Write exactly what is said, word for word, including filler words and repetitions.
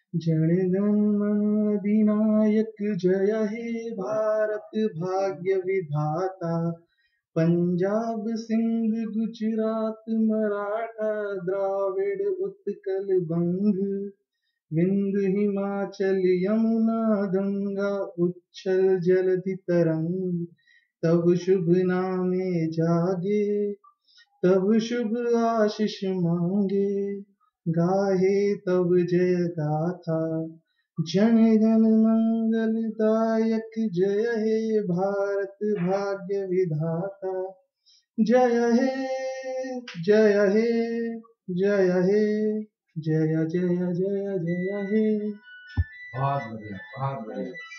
जन गण मन अधिनायक जय हे भारत भाग्य विधाता। पंजाब सिंध गुजरात मराठा द्राविड़ उत्कल बंग, विंध्य हिमाचल यमुना गंगा उच्छल जलधि तरंग। तब शुभ नामे जागे, तब शुभ आशीष मांगे, गाहे तब जय गाथा। जन गण मंगलदायक जय हे भारत भाग्य विधाता। जय हे जय हे जय हे जय जय जय जय हे। बहुत बढ़िया, बहुत बढ़िया।